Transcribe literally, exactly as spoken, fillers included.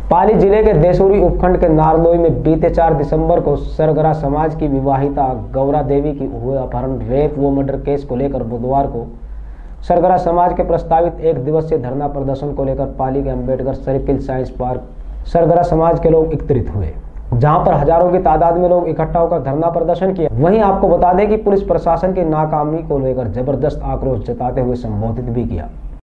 पाली जिले के देसूरी उपखंड के नारलोई में बीते चार दिसंबर को सरगरा समाज की विवाहिता गौरा देवी की हुए अपहरण, रेप व मर्डर केस को लेकर बुधवार को सरगरा समाज के प्रस्तावित एक दिवसीय धरना प्रदर्शन को लेकर पाली के Ambedkar circle science park Sargara समाज के लोग एकत्रित हुए, जहां पर हजारों की तादाद में लोग इकट्ठा होकर धरना प्रदर्शन किया। वहीं आपको बता दें कि पुलिस प्रशासन की नाकामी को लेकर जबरदस्त आक्रोश जताते हुए संबोधित भी किया।